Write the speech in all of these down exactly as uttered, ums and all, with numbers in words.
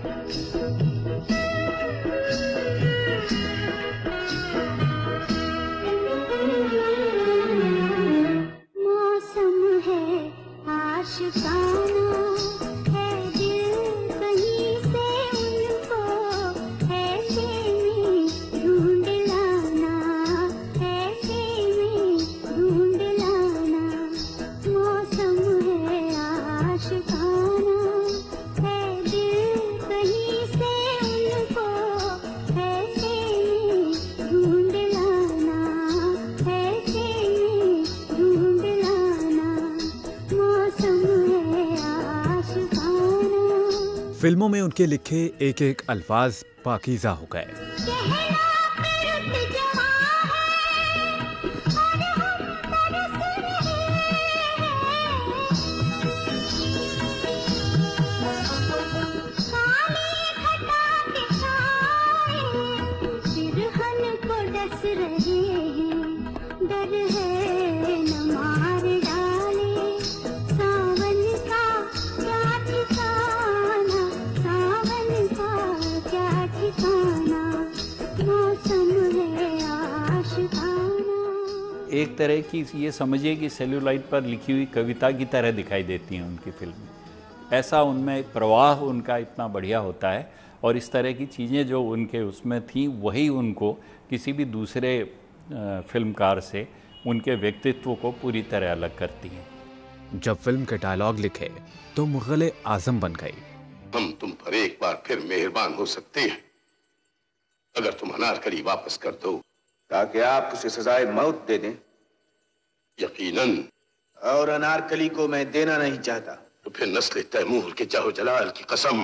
फिल्मों में उनके लिखे एक एक अल्फाज पाकीज़ा हो गए। एक तरह की ये समझिए कि सेल्यूलाइट पर लिखी हुई कविता की तरह दिखाई देती हैं उनकी फिल्में। ऐसा उनमें प्रवाह उनका इतना बढ़िया होता है और इस तरह की चीज़ें जो उनके उसमें थी वही उनको किसी भी दूसरे फिल्मकार से उनके व्यक्तित्व को पूरी तरह अलग करती हैं। जब फिल्म के डायलॉग लिखे तो मुग़ल आज़म बन गई। हम तुम पर एक बार फिर मेहरबान हो सकते हैं अगर तुम अनारकली वापस कर दो, ताकि आप उसे सजाए मौत दे दें। यकीनन। और अनारकली को मैं देना नहीं चाहता। तो फिर नस्ल तैमूर के जाहो जलाल की कसम,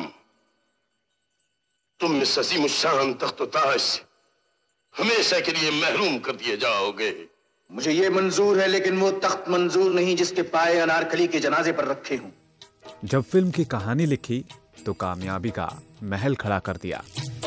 तुम इस अजीम शान तख्त ताज से हमेशा के लिए महरूम कर दिए जाओगे। मुझे ये मंजूर है, लेकिन वो तख्त मंजूर नहीं जिसके पाए अनारकली के जनाजे पर रखे हूं। जब फिल्म की कहानी लिखी तो कामयाबी का महल खड़ा कर दिया।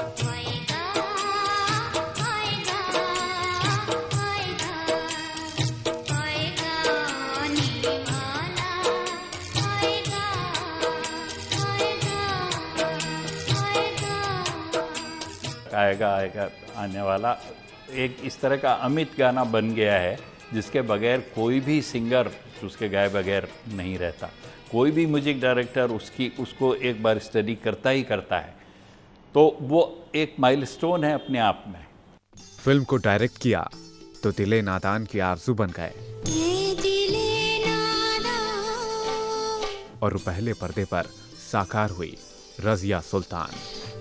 आएगा आएगा आने वाला एक इस तरह का अमित गाना बन गया है जिसके बगैर कोई भी सिंगर उसके गाए बगैर नहीं रहता। कोई भी म्यूजिक डायरेक्टर उसकी उसको एक बार स्टडी करता ही करता है, तो वो एक माइलस्टोन है अपने आप में। फिल्म को डायरेक्ट किया तो दिले नादान की आरज़ू बन गए और पहले पर्दे पर साकार हुई रज़िया सुल्तान।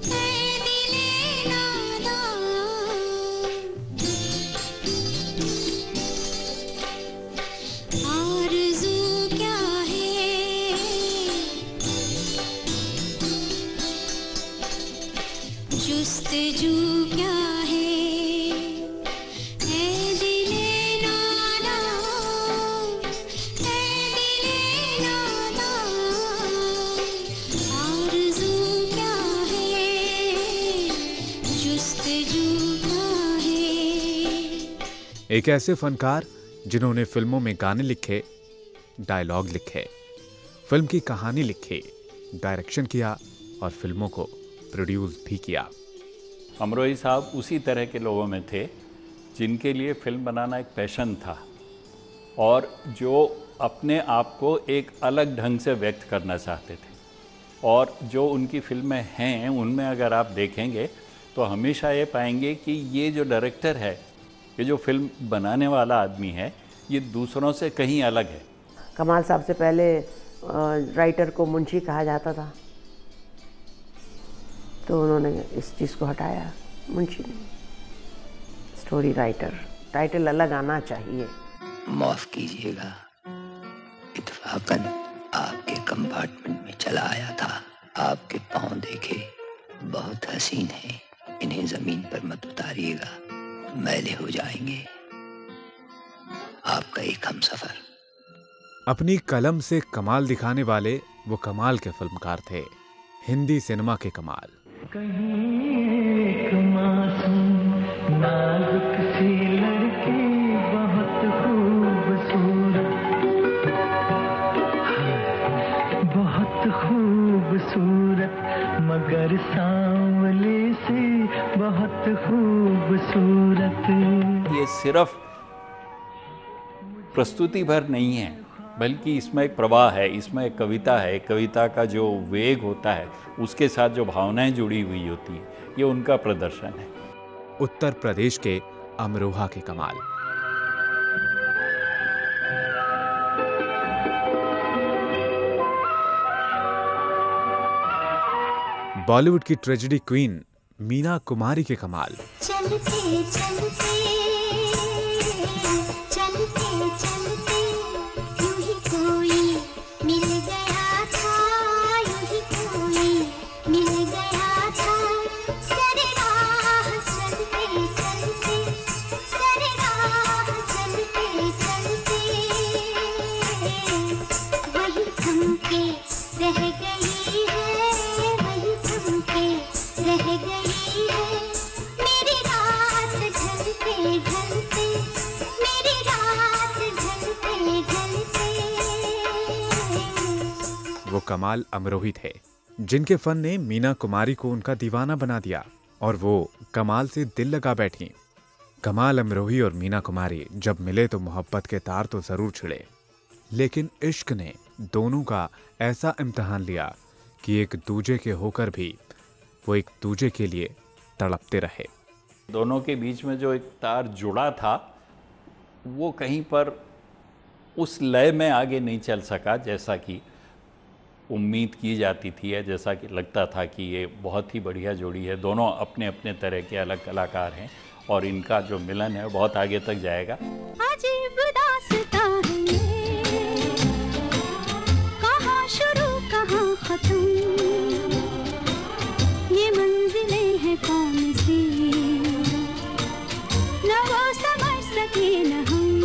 एक ऐसे फनकार जिन्होंने फिल्मों में गाने लिखे, डायलॉग लिखे, फिल्म की कहानी लिखी, डायरेक्शन किया और फिल्मों को प्रोड्यूस भी किया। अमरोही साहब उसी तरह के लोगों में थे जिनके लिए फिल्म बनाना एक पैशन था और जो अपने आप को एक अलग ढंग से व्यक्त करना चाहते थे। और जो उनकी फिल्में हैं उनमें अगर आप देखेंगे तो हमेशा ये पाएंगे कि ये जो डायरेक्टर है, ये जो फिल्म बनाने वाला आदमी है, ये दूसरों से कहीं अलग है। कमाल साहब से पहले राइटर को मुंशी कहा जाता था, तो उन्होंने इस चीज़ को हटाया, मुंशी नहीं, स्टोरी राइटर। टाइटल अलग आना चाहिए। माफ कीजिएगा, इत्तफाकन आपके कंपार्टमेंट में चला आया था। आपके पाँव देखे बहुत हसीन हैं, इन्हें जमीन पर मत उतारिएगा, मैले हो जाएंगे। आपका एक हमसफर। अपनी कलम से कमाल दिखाने वाले वो कमाल के फिल्मकार थे, हिंदी सिनेमा के कमाल। कहीं एक मासूम नाजुक सी लड़की बहुत खूबसूरत, बहुत खूबसूरत, मगर मगर सांवले से बहुत खूबसूरत। ये सिर्फ प्रस्तुति भर नहीं है, बल्कि इसमें एक प्रवाह है, इसमें एक कविता है। कविता का जो वेग होता है उसके साथ जो भावनाएं जुड़ी हुई होती हैं, ये उनका प्रदर्शन है। उत्तर प्रदेश के अमरोहा के कमाल। बॉलीवुड की ट्रेजेडी क्वीन मीना कुमारी के कमाल। चलते चलते चलते चलते यूं ही कोई मिल गया था, यूं ही कोई मिल गया था। सरे राह चलते चलते, सरे राह चलते चलते वही थम के रह गई है, वही थम के रह गई है। मेरी रात ढलते ढलते, मेरी रात ढलते ढलते। वो कमाल अमरोही थे जिनके फन ने मीना कुमारी को उनका दीवाना बना दिया और वो कमाल से दिल लगा बैठी। कमाल अमरोही और मीना कुमारी जब मिले तो मोहब्बत के तार तो जरूर छिड़े, लेकिन इश्क ने दोनों का ऐसा इम्तिहान लिया कि एक दूजे के होकर भी वो एक दूजे के लिए तड़पते रहे। दोनों के बीच में जो एक तार जुड़ा था वो कहीं पर उस लय में आगे नहीं चल सका जैसा कि उम्मीद की जाती थी, या जैसा कि लगता था कि ये बहुत ही बढ़िया जोड़ी है। दोनों अपने अपने तरह के अलग कलाकार हैं और इनका जो मिलन है बहुत आगे तक जाएगा। अजीब दास्तां है ये, कहाँ शुरू कहाँ खत्म, ये मंजिलें हैं कौन सी, न वो समझ सके न हम।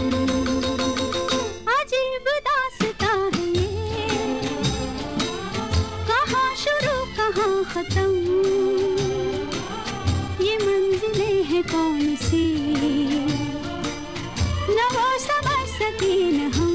अजीब दास्तां है ये, कहाँ शुरू कहाँ खत्म, ये मंजिलें हैं कौन सी, न वो समझ सके न हम।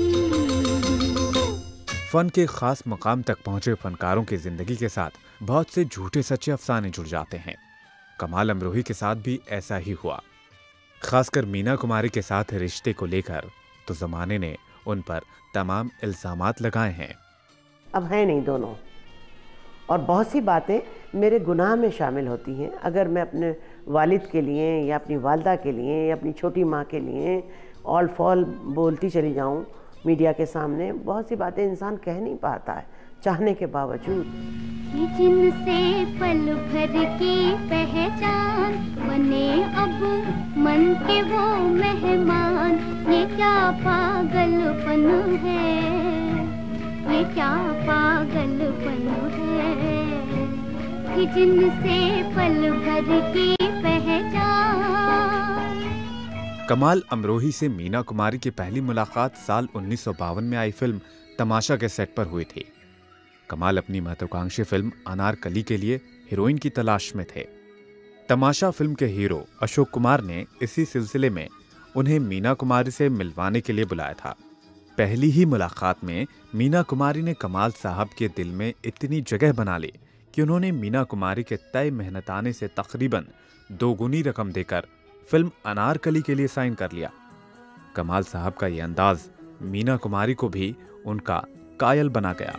फन के खास मकाम तक पहुंचे फनकारों की जिंदगी के साथ बहुत से झूठे सच्चे अफसाने जुड़ जाते हैं। कमाल अमरोही के साथ भी ऐसा ही हुआ। खासकर मीना कुमारी के साथ रिश्ते को लेकर तो जमाने ने उन पर तमाम इल्जामात लगाए हैं। अब हैं नहीं दोनों, और बहुत सी बातें मेरे गुनाह में शामिल होती हैं। अगर मैं अपने वालिद के लिए या अपनी वालदा के लिए या अपनी छोटी माँ के लिए ऑल फॉल बोलती चली जाऊँ मीडिया के सामने, बहुत सी बातें इंसान कह नहीं पाता है चाहने के बावजूद। जिनसे पल भर की पहचान बने अब मन के वो मेहमान, ये क्या पागलपन है, ये क्या पागलपन है, कि जिनसे पल भर की पहचान। कमाल अमरोही से मीना कुमारी की पहली मुलाकात साल उन्नीस सौ बावन में आई फिल्म तमाशा के सेट पर हुई थी। कमाल अपनी महत्वाकांक्षी फिल्म अनारकली के लिए हीरोइन की तलाश में थे। तमाशा फिल्म के हीरो अशोक कुमार ने इसी सिलसिले में उन्हें मीना कुमारी से मिलवाने के लिए बुलाया था। पहली ही मुलाकात में मीना कुमारी ने कमाल साहब के दिल में इतनी जगह बना ली कि उन्होंने मीना कुमारी के तय मेहनताने से तकरीबन दोगुनी रकम देकर फिल्म अनारकली के लिए साइन कर लिया। कमाल साहब का यह अंदाज मीना कुमारी को भी उनका कायल बना गया।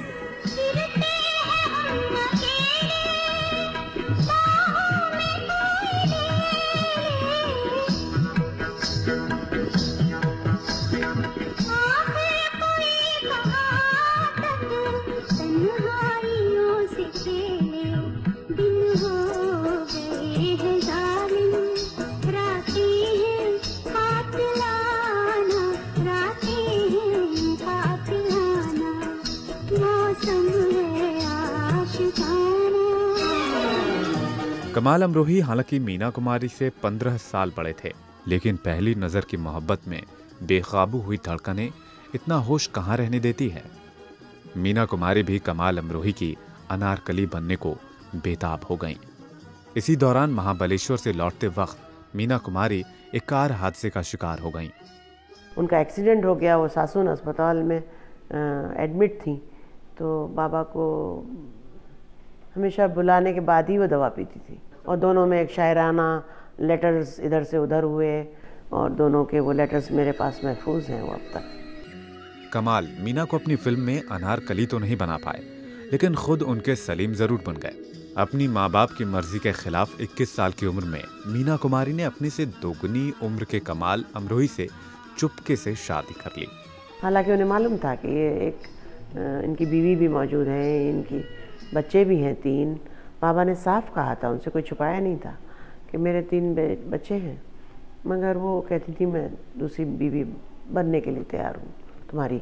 कमाल अमरोही हालांकि मीना कुमारी से पंद्रह साल बड़े थे, लेकिन पहली नजर की मोहब्बत में बेकाबू हुई धड़कनें इतना होश कहाँ रहने देती है। मीना कुमारी भी कमाल अमरोही की अनारकली बनने को बेताब हो गईं। इसी दौरान महाबलेश्वर से लौटते वक्त मीना कुमारी एक कार हादसे का शिकार हो गईं। उनका एक्सीडेंट हो गया, वो सासून अस्पताल में एडमिट थी, तो बाबा को हमेशा बुलाने के बाद ही वो दवा पीती थी। और दोनों में एक शायराना लेटर्स इधर से उधर हुए और दोनों के वो लेटर्स मेरे पास महफूज हैं वो अब तक। कमाल मीना को अपनी फिल्म में अनारकली तो नहीं बना पाए, लेकिन खुद उनके सलीम जरूर बन गए। अपनी माँ बाप की मर्जी के खिलाफ इक्कीस साल की उम्र में मीना कुमारी ने अपने से दोगुनी उम्र के कमाल अमरोही से चुपके से शादी कर ली। हालांकि उन्हें मालूम था कि ये एक इनकी बीवी भी मौजूद है, इनकी बच्चे भी हैं तीन। बाबा ने साफ कहा था, उनसे कोई छुपाया नहीं था कि मेरे तीन बच्चे हैं, मगर वो कहती थी मैं दूसरी बीवी बनने के लिए तैयार हूँ तुम्हारी।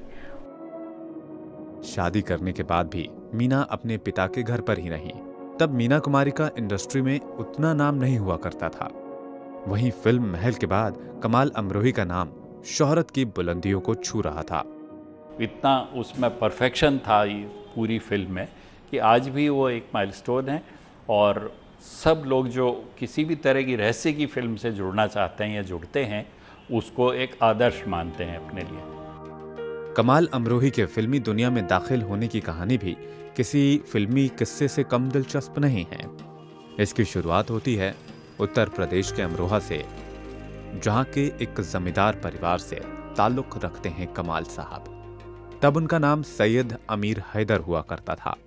शादी करने के बाद भी मीना अपने पिता के घर पर ही रही। तब मीना कुमारी का इंडस्ट्री में उतना नाम नहीं हुआ करता था। वहीं फिल्म महल के बाद कमाल अमरोही का नाम शोहरत की बुलंदियों को छू रहा था। इतना उसमें परफेक्शन था पूरी फिल्म में कि आज भी वो एक माइलस्टोन है और सब लोग जो किसी भी तरह की रहस्य की फिल्म से जुड़ना चाहते हैं या जुड़ते हैं उसको एक आदर्श मानते हैं अपने लिए। कमाल अमरोही के फिल्मी दुनिया में दाखिल होने की कहानी भी किसी फिल्मी किस्से से कम दिलचस्प नहीं है। इसकी शुरुआत होती है उत्तर प्रदेश के अमरोहा से, जहां के एक जमींदार परिवार से ताल्लुक रखते हैं कमाल साहब। तब उनका नाम सैयद अमीर हैदर हुआ करता था।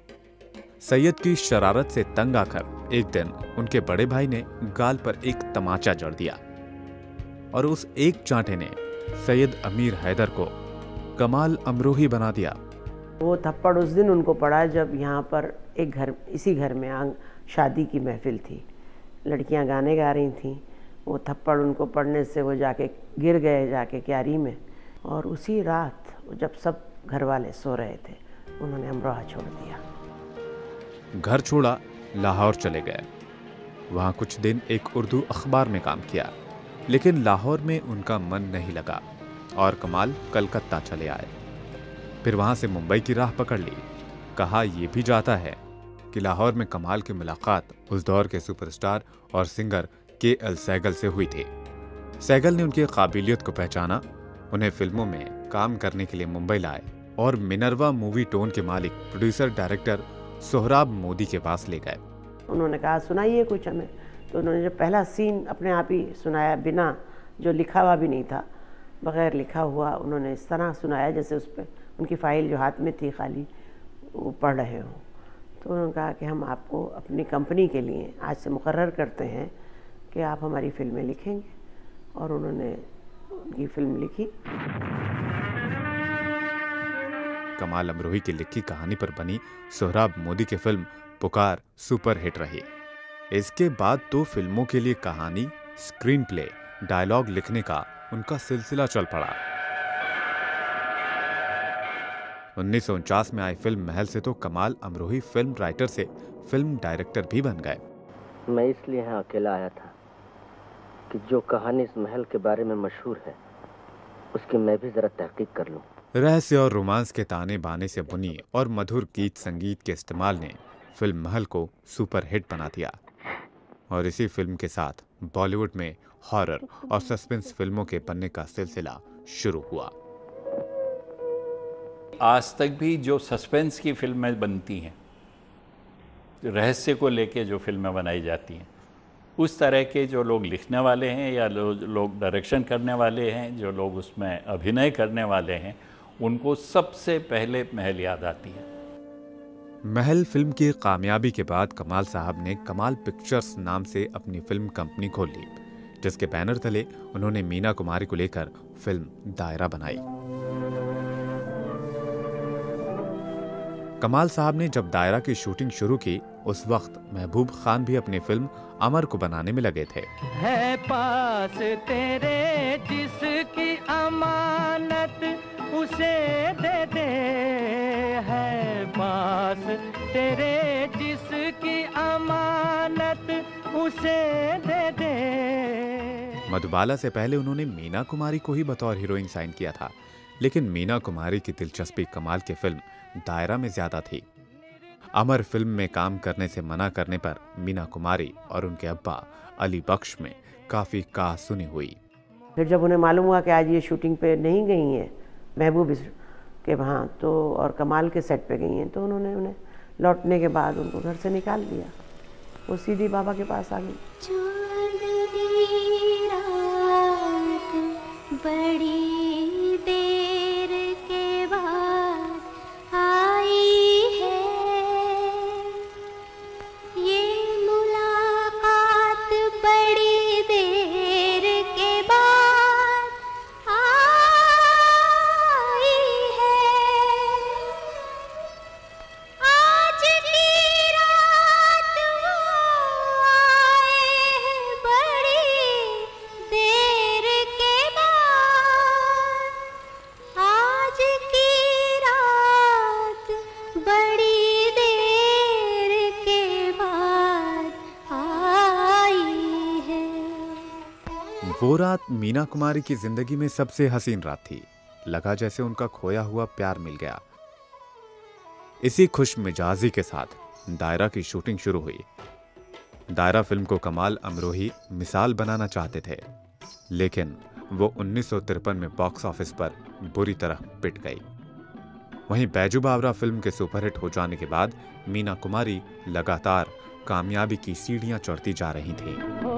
सैयद की शरारत से तंग आकर एक दिन उनके बड़े भाई ने गाल पर एक तमाचा जड़ दिया और उस एक चांटे ने सैयद अमीर हैदर को कमाल अमरोही बना दिया। वो थप्पड़ उस दिन उनको पड़ा जब यहाँ पर एक घर, इसी घर में आंग शादी की महफिल थी, लड़कियाँ गाने गा रही थीं। वो थप्पड़ उनको पड़ने से वो जाके गिर गए जाके क्यारी में, और उसी रात जब सब घर वाले सो रहे थे उन्होंने अमरोहा छोड़ दिया। घर छोड़ा, लाहौर चले गए। वहाँ कुछ दिन एक उर्दू अखबार में काम किया, लेकिन लाहौर में उनका मन नहीं लगा और कमाल कलकत्ता चले आए। फिर वहाँ से मुंबई की राह पकड़ ली। कहा यह भी जाता है कि लाहौर में कमाल की मुलाकात उस दौर के सुपरस्टार और सिंगर के एल सैगल से हुई थी। सैगल ने उनकी काबिलियत को पहचाना, उन्हें फिल्मों में काम करने के लिए मुंबई लाए और मिनरवा मूवीटोन के मालिक प्रोड्यूसर डायरेक्टर सोहराब मोदी के पास ले गए। उन्होंने कहा सुनाइए कुछ हमें। तो उन्होंने जो पहला सीन अपने आप ही सुनाया, बिना जो लिखा हुआ भी नहीं था, बग़ैर लिखा हुआ उन्होंने इस तरह सुनाया जैसे उस पर उनकी फ़ाइल जो हाथ में थी खाली वो पढ़ रहे हों। तो उन्होंने कहा कि हम आपको अपनी कंपनी के लिए आज से मुकर्रर करते हैं कि आप हमारी फिल्में लिखेंगे, और उन्होंने उनकी फिल्म लिखी। कमाल अमरोही की लिखी कहानी पर बनी सोहराब मोदी की फिल्म पुकार सुपर हिट रही। इसके बाद तो फिल्मों के लिए कहानी, स्क्रीन प्ले, डायलॉग लिखने का उनका सिलसिला चल पड़ा। उन्नीस सौ उनचास में आई फिल्म महल से तो कमाल अमरोही फिल्म राइटर से फिल्म डायरेक्टर भी बन गए। मैं इसलिए यहाँ अकेला आया था कि जो कहानी इस महल के बारे में मशहूर है उसकी मैं भी जरा तहकीक कर लूं। रहस्य और रोमांस के ताने बाने से बुनी और मधुर गीत संगीत के इस्तेमाल ने फिल्म महल को सुपर हिट बना दिया, और इसी फिल्म के साथ बॉलीवुड में हॉरर और सस्पेंस फिल्मों के बनने का सिलसिला शुरू हुआ। आज तक भी जो सस्पेंस की फिल्में बनती हैं, रहस्य को लेके जो फिल्में बनाई जाती हैं, उस तरह के जो लोग लिखने वाले हैं या लो, लोग डायरेक्शन करने वाले हैं, जो लोग उसमें अभिनय करने वाले हैं, उनको सबसे पहले महल याद आती है। महल फिल्म की कामयाबी के बाद कमाल साहब ने कमाल पिक्चर्स नाम से अपनी फिल्म कंपनी खोल ली, जिसके बैनर तले उन्होंने मीना कुमारी को लेकर फिल्म दायरा बनाई। कमाल साहब ने जब दायरा की शूटिंग शुरू की, उस वक्त महबूब खान भी अपनी फिल्म अमर को बनाने में लगे थे। है पास तेरे जिसकी अमानत उसे दे दे, है पास तेरे जिसकी अमानत उसे दे दे। मधुबाला से पहले उन्होंने मीना कुमारी को ही बतौर हीरोइन साइन किया था, लेकिन मीना कुमारी की दिलचस्पी कमाल की फिल्म दायरा में ज्यादा थी। अमर फिल्म में काम करने से मना करने पर मीना कुमारी और उनके अब्बा अली बख्श में काफी कहा सुनी हुई। फिर जब उन्हें मालूम हुआ कि आज ये शूटिंग पे नहीं गई हैं महबूब के वहाँ, तो और कमाल के सेट पे गई हैं, तो उन्होंने उन्हें लौटने के बाद उनको घर से निकाल दिया। वो सीधी बाबा के पास आ गई। बड़ी देर के बाद आई है ये मुलाकात, बड़ी देर के बाद आई है आज की रात वो आए हैं बड़ी देर के बाद, आज की रात बड़ी देर के बाद आई है। वो रात मीना कुमारी की जिंदगी में सबसे हसीन रात थी। लगा जैसे उनका खोया हुआ प्यार मिल गया। इसी खुश मिजाजी के साथ दायरा की शूटिंग शुरू हुई। दायरा फिल्म को कमाल अमरोही मिसाल बनाना चाहते थे, लेकिन वो उन्नीस सौ तिरपन में बॉक्स ऑफिस पर बुरी तरह पिट गई। वहीं बैजू बावरा फिल्म के सुपरहिट हो जाने के बाद मीना कुमारी लगातार कामयाबी की सीढ़ियां चढ़ती जा रही थीं।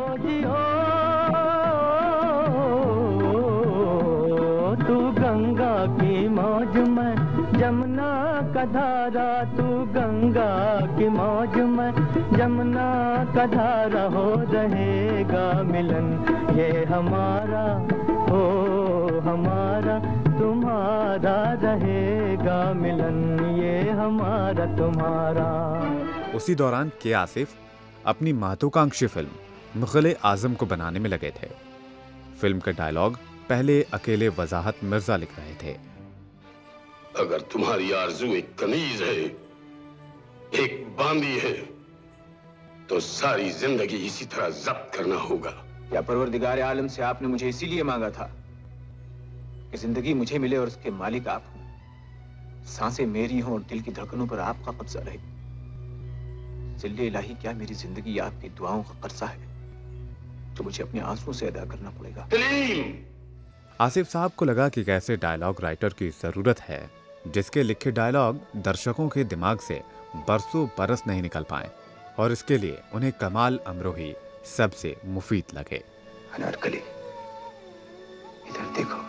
तू गंगा की मौज में जमुना का धारा, तू गंगा की मौज में जमुना का धारा, हो रहेगा मिलन ये हमारा, हो हमारा तुम्हारा, रहेगा मिलन ये हमारा तुम्हारा। उसी दौरान के आसिफ अपनी महत्वाकांक्षी फिल्म मुग़ल-ए आज़म को बनाने में लगे थे। फिल्म का डायलॉग पहले अकेले वजाहत मिर्जा लिख रहे थे। अगर तुम्हारी आरज़ू एक कनीज है, एक बांदी है, तो सारी जिंदगी इसी तरह जब्त करना होगा। या परवरदिगार आलम से आपने मुझे इसीलिए मांगा था कि जिंदगी मुझे मिले और उसके मालिक आप हो, सांसें मेरी हों और दिल की धड़कनों पर आपका कब्जा रहे। जिल्ले इलाही, क्या मेरी जिंदगी आपकी दुआओं का कर्जा है जो मुझे अपने आंसुओं से अदा करना पड़ेगा। आसिफ साहब को लगा कि कैसे डायलॉग राइटर की जरूरत है जिसके लिखे डायलॉग दर्शकों के दिमाग से बरसों बरस नहीं निकल पाए, और इसके लिए उन्हें कमाल अमरोही सबसे मुफीद लगे। अनारकली, इधर देखो,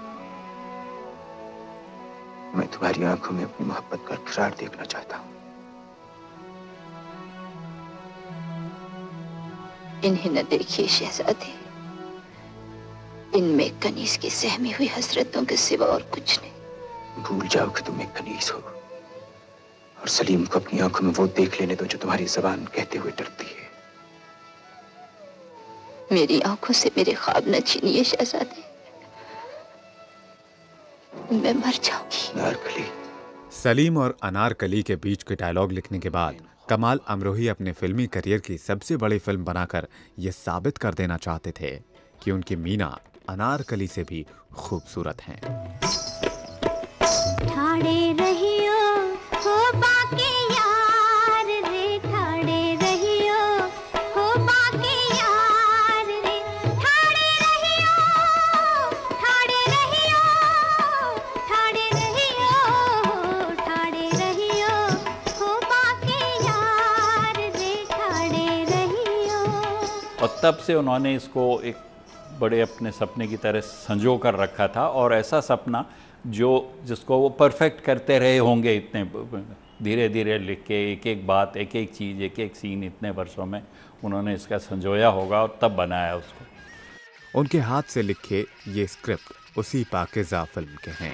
मैं तुम्हारी आंखों में अपनी मोहब्बत का इकरार देखना चाहता हूँ। इन्हें न देखिए शहजादे, इनमें कनीज की सहमी हुई हसरतों के सिवा और कुछ नहीं। भूल जाओ कि तुम एक कनीज हो, और सलीम को अपनी आंखों में वो देख लेने दो जो तुम्हारी जबान कहते हुए डरती है। मेरी आंखों से मेरे ख्वाब न छीनिए शहजादे, मैं मर जाऊंगी। अनारकली। सलीम और अनारकली के बीच के डायलॉग लिखने के बाद कमाल अमरोही अपने फिल्मी करियर की सबसे बड़ी फिल्म बनाकर यह साबित कर देना चाहते थे कि उनकी मीना अनारकली से भी खूबसूरत हैं। ठाड़े रहियो हो बाके यार रे, ठाड़े रहियो हो बाके यार रे, ठाड़े रहियो, ठाड़े रहियो, ठाड़े रहियो, ठाड़े रहियो हो बाके यार रे, ठाड़े रहियो। और तब से उन्होंने इसको एक बड़े अपने सपने की तरह संजो कर रखा था, और ऐसा सपना जो जिसको वो परफेक्ट करते रहे होंगे इतने धीरे धीरे लिख के, एक एक बात, एक एक चीज़, एक एक सीन इतने वर्षों में उन्होंने इसका संजोया होगा और तब बनाया उसको। उनके हाथ से लिखे ये स्क्रिप्ट उसी पाकीज़ा फिल्म के हैं।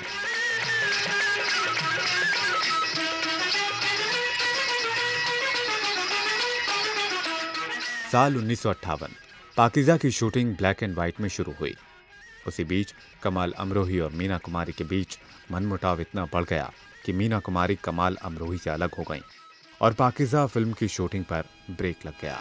साल उन्नीस सौ अट्ठावन पाकीज़ा की शूटिंग ब्लैक एंड व्हाइट में शुरू हुई। उसी बीच कमाल अमरोही और मीना कुमारी के बीच मनमुटाव इतना बढ़ गया कि मीना कुमारी कमाल अमरोही से अलग हो गईं और पाकीज़ा फिल्म की शूटिंग पर ब्रेक लग गया।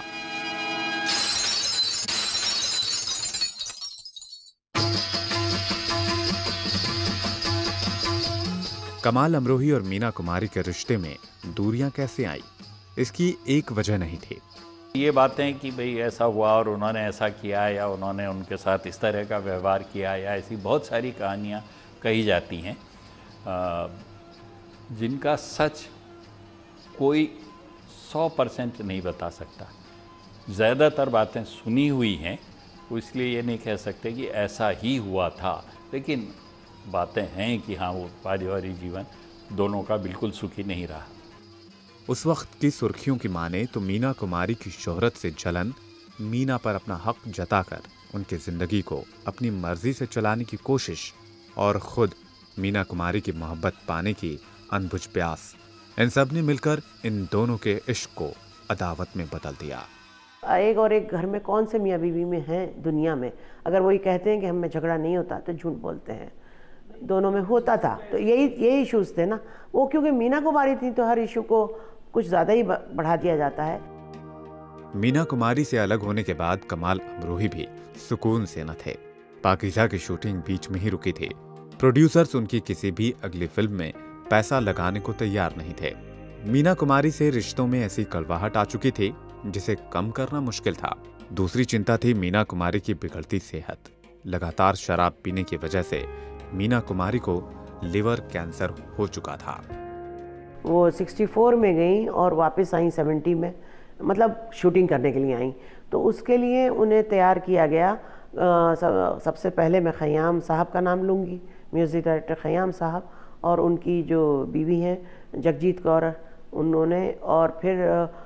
कमाल अमरोही और मीना कुमारी के रिश्ते में दूरियां कैसे आई, इसकी एक वजह नहीं थी। ये बातें कि भाई ऐसा हुआ और उन्होंने ऐसा किया या उन्होंने उनके साथ इस तरह का व्यवहार किया या ऐसी बहुत सारी कहानियाँ कही जाती हैं जिनका सच कोई सौ परसेंट नहीं बता सकता। ज़्यादातर बातें सुनी हुई हैं, इसलिए ये नहीं कह सकते कि ऐसा ही हुआ था, लेकिन बातें हैं कि हाँ वो पारिवारिक जीवन दोनों का बिल्कुल सुखी नहीं रहा। उस वक्त की सुर्खियों की माने तो मीना कुमारी की शोहरत से जलन मीना पर अपना हक जताकर उनकी जिंदगी को अपनी मर्जी से चलाने की कोशिश और खुद मीना कुमारी की मोहब्बत पाने की अनबुझ प्यास, इन सब ने मिलकर इन दोनों के इश्क को अदावत में बदल दिया। एक और एक घर में कौन से मियाँ बीवी में हैं दुनिया में, अगर वही कहते हैं कि हम में झगड़ा नहीं होता तो झूठ बोलते हैं। दोनों में होता था, तो यही यही इशूज़ थे ना वो, क्योंकि मीना कुमारी थी तो हर इशू को कुछ ज़्यादा ही बढ़ा दिया जाता है। मीना कुमारी से अलग होने के बाद कमाल अमरोही भी सुकून से न थे। पाकीज़ा की शूटिंग बीच में ही रुकी थी। प्रोड्यूसर्स उनकी किसी भी अगली फिल्म में पैसा लगाने को तैयार नहीं थे। मीना कुमारी से रिश्तों में ऐसी कड़वाहट आ चुकी थी जिसे कम करना मुश्किल था। दूसरी चिंता थी मीना कुमारी की बिगड़ती सेहत। लगातार शराब पीने की वजह से मीना कुमारी को लिवर कैंसर हो चुका था। वो चौंसठ में गई और वापस आई सत्तर में, मतलब शूटिंग करने के लिए आई। तो उसके लिए उन्हें तैयार किया गया। आ, सब, सबसे पहले मैं खयाम साहब का नाम लूँगी, म्यूज़िक डायरेक्टर खयाम साहब, और उनकी जो बीवी हैं जगजीत कौर, उन्होंने, और फिर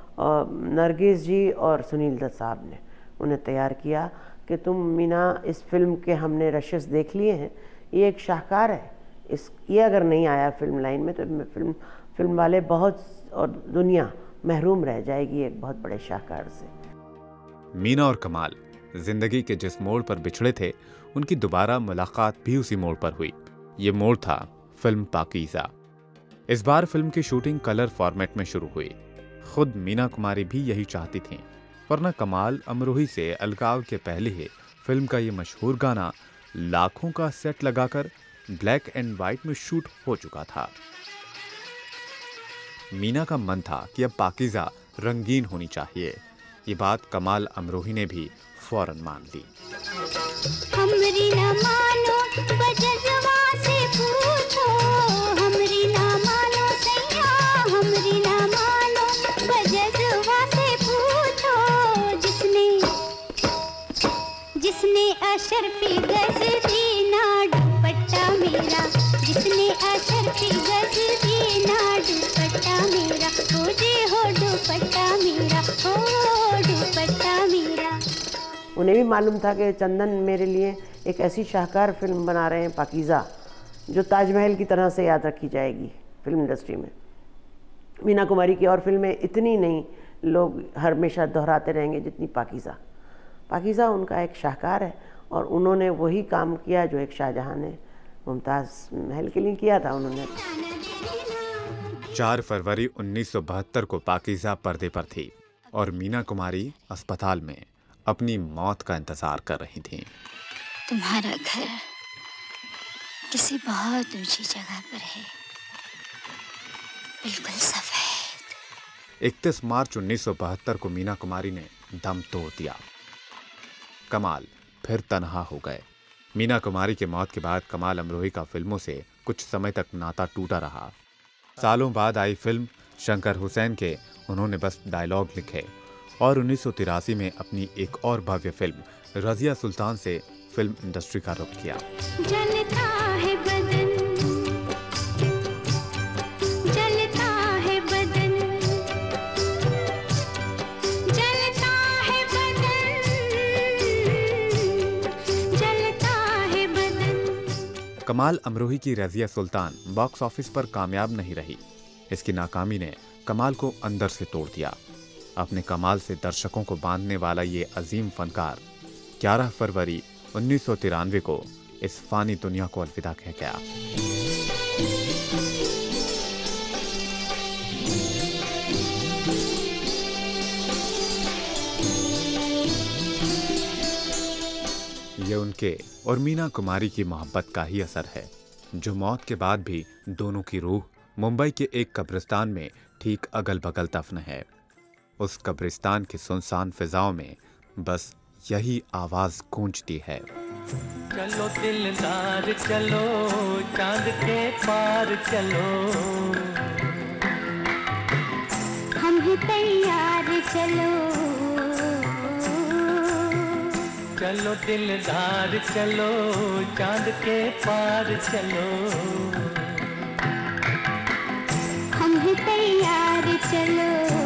नरगिस जी और सुनील दत्त साहब ने उन्हें तैयार किया कि तुम मीना, इस फिल्म के हमने रशेस देख लिए हैं, ये एक शाहकार है, इस ये अगर नहीं आया फिल्म लाइन में तो फिल्म फिल्म वाले बहुत और दुनिया महरूम रह जाएगी एक बहुत बड़े शाहकार से। मीना और कमाल जिंदगी के जिस मोड़ पर बिछड़े थे, उनकी दोबारा मुलाकात भी उसी मोड़ पर हुई। ये मोड़ था फिल्म पाकीज़ा। इस बार फिल्म की शूटिंग कलर फॉर्मेट में शुरू हुई। खुद मीना कुमारी भी यही चाहती थीं, वरना कमाल अमरोही से अलगाव के पहले ही फिल्म का ये मशहूर गाना लाखों का सेट लगाकर ब्लैक एंड व्हाइट में शूट हो चुका था। मीना का मन था कि अब पाकीज़ा रंगीन होनी चाहिए। ये बात कमाल अमरोही ने भी फौरन मान ली। हमरी ना मानो बजजवा से पूछो, हमरी ना मानो सैया, हमरी ना मानो बजजवा से पूछो, जिसने जिसने अशरफी गज दी ना दुपट्टा मेरा, जिसने अशरफी गज दी ना दुपट्टा मेरा, हो जी हो दुपट्टा मेरा, हो दुपट्टा मेरा। उन्हें भी मालूम था कि चंदन मेरे लिए एक ऐसी शाहकार फिल्म बना रहे हैं पाकीज़ा, जो ताजमहल की तरह से याद रखी जाएगी फिल्म इंडस्ट्री में। मीना कुमारी की और फिल्में इतनी नहीं लोग हमेशा दोहराते रहेंगे जितनी पाकीज़ा। पाकीज़ा उनका एक शाहकार है, और उन्होंने वही काम किया जो एक शाहजहां ने मुमताज़ महल के लिए किया था। उन्होंने चार फरवरी उन्नीस सौ बहत्तर को पाकीज़ा पर्दे पर थी और मीना कुमारी अस्पताल में अपनी मौत का इंतजार कर रही थीं। तुम्हारा घर किसी बहुत ऊंची जगह पर है, बिल्कुल सफेद। इकतीस मार्च उन्नीस सौ बहत्तर को मीना कुमारी ने दम तोड़ दिया। कमाल फिर तन्हा हो गए। मीना कुमारी के मौत के बाद कमाल अमरोही का फिल्मों से कुछ समय तक नाता टूटा रहा। सालों बाद आई फिल्म शंकर हुसैन के उन्होंने बस डायलॉग लिखे और उन्नीस सौ तिरासी में अपनी एक और भव्य फिल्म रजिया सुल्तान से फिल्म इंडस्ट्री का रुख किया। जलता है बदन, जलता है बदन, जलता है बदन, जलता है बदन। कमाल अमरोही की रजिया सुल्तान बॉक्स ऑफिस पर कामयाब नहीं रही। इसकी नाकामी ने कमाल को अंदर से तोड़ दिया। अपने कमाल से दर्शकों को बांधने वाला ये अजीम फनकार ग्यारह फरवरी उन्नीस सौ तिरानवे को इस फानी दुनिया को अलविदा कह गया। ये उनके और मीना कुमारी की मोहब्बत का ही असर है, जो मौत के बाद भी दोनों की रूह मुंबई के एक कब्रिस्तान में ठीक अगल बगल दफन है। उस कब्रिस्तान की सुनसान फिजाओं में बस यही आवाज गूंजती है। चलो दिलदार चलो, चांद के पार चलो, हम हम हैं तैयार चलो चलो दिलदार चलो चांद के पार चलो हम हैं तैयार चलो